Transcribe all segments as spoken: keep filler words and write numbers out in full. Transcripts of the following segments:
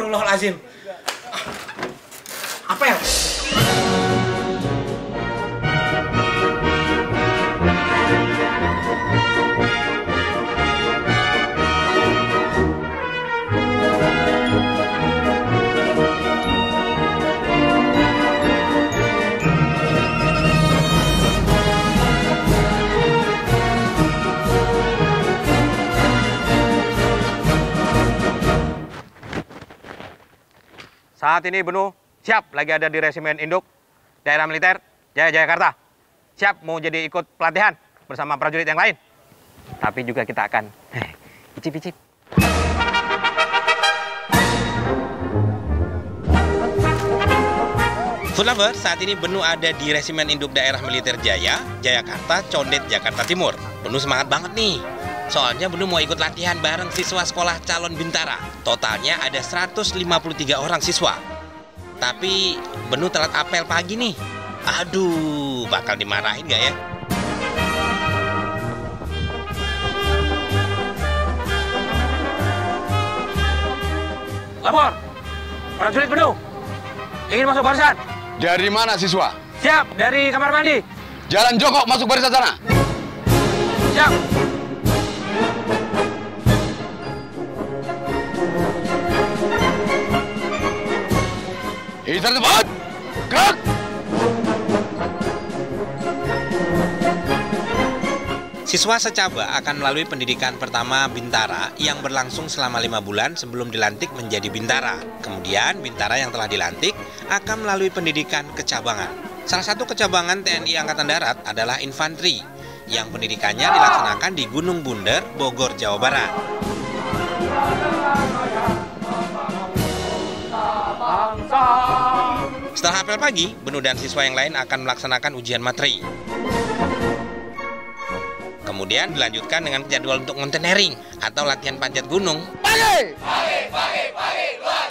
Astagfirullahaladzim. Apa ya? Saat ini Benu siap lagi ada di Resimen Induk Daerah Militer Jaya Jayakarta. Siap mau jadi ikut pelatihan bersama prajurit yang lain. Tapi juga kita akan icip-icip. Food Lover, saat ini Benu ada di Resimen Induk Daerah Militer Jaya Jayakarta, Condet, Jakarta Timur. Benu semangat banget nih. Soalnya Benu mau ikut latihan bareng siswa sekolah calon bintara. Totalnya ada seratus lima puluh tiga orang siswa. Tapi Benu telat apel pagi nih. Aduh, bakal dimarahin gak ya? Lapor! Prajurit Benu ingin masuk barisan. Dari mana siswa? Siap, dari kamar mandi. Jalan jongkok masuk barisan sana. Siap. Isar tempat! Gerak! Siswa secaba akan melalui pendidikan pertama Bintara yang berlangsung selama lima bulan sebelum dilantik menjadi Bintara. Kemudian Bintara yang telah dilantik akan melalui pendidikan kecabangan. Salah satu kecabangan T N I Angkatan Darat adalah infanteri yang pendidikannya dilaksanakan di Gunung Bunder, Bogor, Jawa Barat. Setelah apel pagi, Benu dan siswa yang lain akan melaksanakan ujian materi. Kemudian dilanjutkan dengan jadwal untuk mountaineering atau latihan panjat gunung. Pagi! Pagi, pagi, pagi, luar.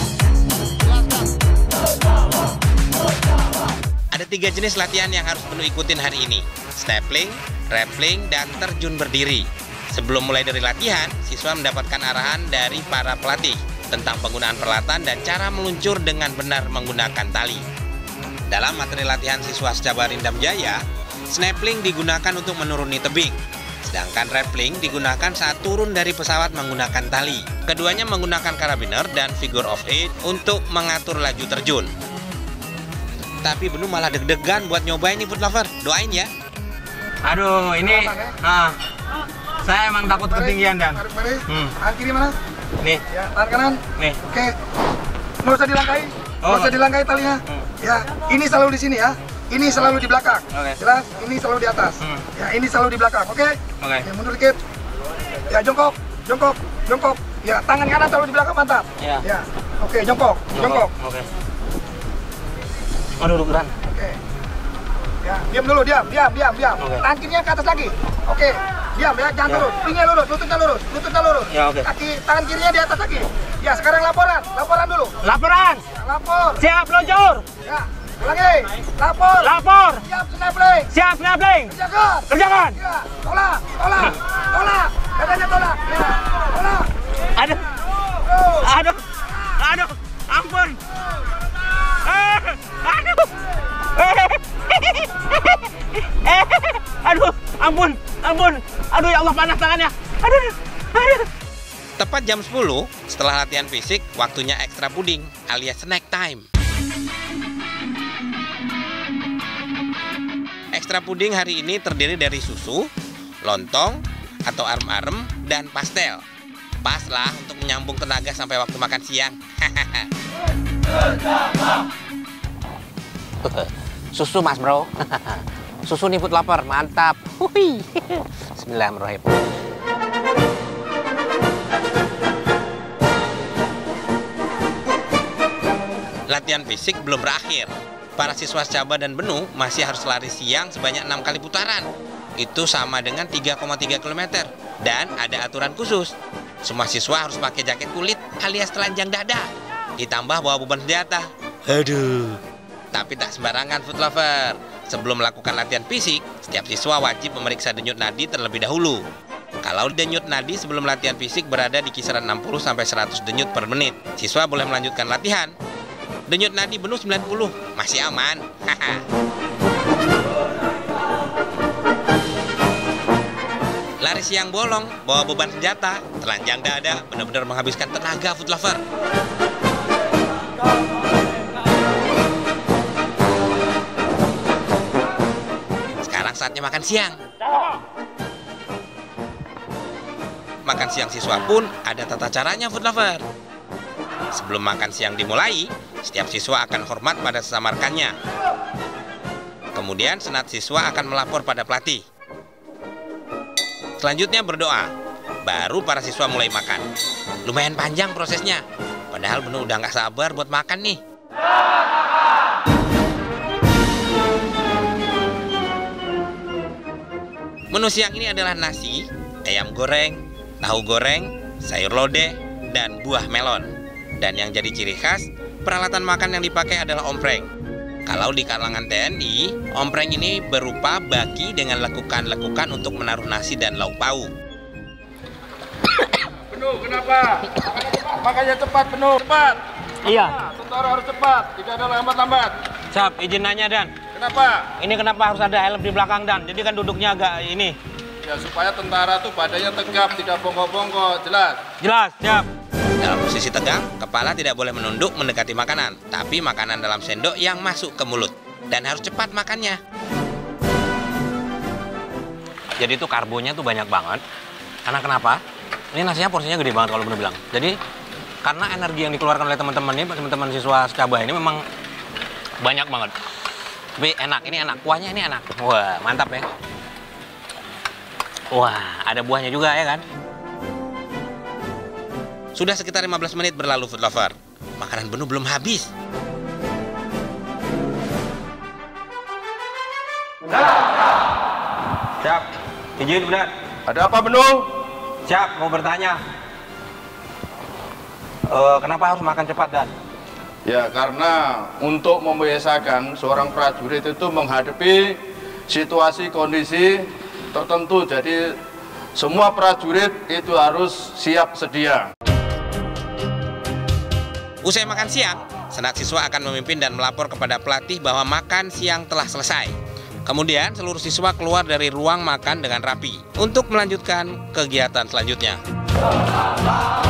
Ada tiga jenis latihan yang harus Benu ikutin hari ini. Snapping, rappelling, dan terjun berdiri. Sebelum mulai dari latihan, siswa mendapatkan arahan dari para pelatih tentang penggunaan peralatan dan cara meluncur dengan benar menggunakan tali. Dalam materi latihan siswa secaba Rindam Jaya, snapping digunakan untuk menuruni tebing, sedangkan rappelling digunakan saat turun dari pesawat menggunakan tali. Keduanya menggunakan karabiner dan figure of eight untuk mengatur laju terjun. Tapi Benu malah deg-degan buat nyobain nih Food Lover. Doain ya. Aduh, ini ah, saya emang takut ketinggian dan. Hmm. Tangan kiri mana? Nih. Ya, tangan kanan. Nih. Oke. Nggak usah dilangkai. Nggak Oh. usah dilangkai talinya. Hmm. Ya, ini selalu di sini ya. Ini selalu di belakang. Oke. Jelas? Ini selalu di atas. Hmm. Ya, ini selalu di belakang. Oke? Oke. Ya, mundur dikit. Ya, jongkok. Jongkok. Jongkok. Ya, tangan kanan selalu di belakang, mantap. Ya. Ya. Oke, jongkok. Jongkok. Oke. Aduh, duduk geran. Oke. Ya, diam dulu, diam, diam, diam, diam. Oke. Tangan kirinya ke atas lagi. Oke. Diam ya, jangan Ya. turun. Pinggirnya lurus, lututnya lurus, lututnya lurus. Ya, oke. Kaki tangan kirinya di atas lagi. Ya, sekarang laporan. Laporan dulu. Laporan. Ya, lapor. Siap luncur. Ya, ulangi. Lapor. Lapor. Siap snapping. Siap snapping. Kerjakan. Kerjakan. Ya, tolak, tolak, tolak. Dadanya tolak. Ya, tolak. Aduh. Terus. Aduh. Aduh. Ampun. Eh, aduh. Eh. Eh. Aduh, ampun, ampun. Aduh ya Allah, panas tangannya. Aduh. Aduh. Tepat jam sepuluh, setelah latihan fisik, waktunya ekstra puding alias snack time. Ekstra puding hari ini terdiri dari susu, lontong, atau arem-arem, dan pastel. Pas lah untuk menyambung tenaga sampai waktu makan siang. Susu mas bro. Susu nih Food Lover, mantap. Hui. Bismillahirrahmanirrahim. Latihan fisik belum berakhir. Para siswa secaba dan Benu masih harus lari siang sebanyak enam kali putaran. Itu sama dengan tiga koma tiga kilometer. Dan ada aturan khusus. Semua siswa harus pakai jaket kulit alias telanjang dada. Ditambah bawa beban senjata. Aduh. Tapi tak sembarangan Food Lover. Sebelum melakukan latihan fisik, setiap siswa wajib memeriksa denyut nadi terlebih dahulu. Kalau denyut nadi sebelum latihan fisik berada di kisaran enam puluh sampai seratus denyut per menit, siswa boleh melanjutkan latihan. Denyut nadi benuh sembilan puluh, masih aman. Lari siang bolong, bawa beban senjata, telanjang dada, benar-benar menghabiskan tenaga food lover. Sekarang saatnya makan siang. Makan siang siswa pun ada tata caranya food lover. Sebelum makan siang dimulai, setiap siswa akan hormat pada sesama rekannya. Kemudian senat siswa akan melapor pada pelatih. Selanjutnya berdoa, baru para siswa mulai makan. Lumayan panjang prosesnya, padahal bener udah nggak sabar buat makan nih. Menu siang ini adalah nasi, ayam goreng, tahu goreng, sayur lodeh, dan buah melon. Dan yang jadi ciri khas, peralatan makan yang dipakai adalah ompreng. Kalau di kalangan T N I, ompreng ini berupa baki dengan lekukan-lekukan untuk menaruh nasi dan lauk pauk. Penuh, kenapa? Makanya cepat, penuh, cepat. Iya. Tentara harus cepat, tidak ada lambat-lambat. Siap, izin nanya Dan. Kenapa? Ini kenapa harus ada helm di belakang Dan? Jadi kan duduknya agak ini. Ya supaya tentara tuh badannya tegap, tidak bongkok-bongkok, jelas. Jelas, siap. Dalam posisi tegang, kepala tidak boleh menunduk mendekati makanan, tapi makanan dalam sendok yang masuk ke mulut. Dan harus cepat makannya. Jadi itu karbonya tuh banyak banget. Karena kenapa? Ini nasinya porsinya gede banget kalau bener bilang. Jadi karena energi yang dikeluarkan oleh teman-teman ini, teman-teman siswa Secaba ini memang banyak banget. Tapi enak, ini enak. Kuahnya ini enak. Wah, mantap ya. Wah, ada buahnya juga ya kan? Sudah sekitar lima belas menit berlalu food lover. Makanan Benu belum habis. Siap. Izin benar. Ada apa, Benu? Siap, mau bertanya. Uh, kenapa harus makan cepat, Dan? Ya karena untuk membiasakan seorang prajurit itu menghadapi situasi kondisi tertentu. Jadi semua prajurit itu harus siap sedia. Usai makan siang, senat siswa akan memimpin dan melapor kepada pelatih bahwa makan siang telah selesai. Kemudian seluruh siswa keluar dari ruang makan dengan rapi untuk melanjutkan kegiatan selanjutnya.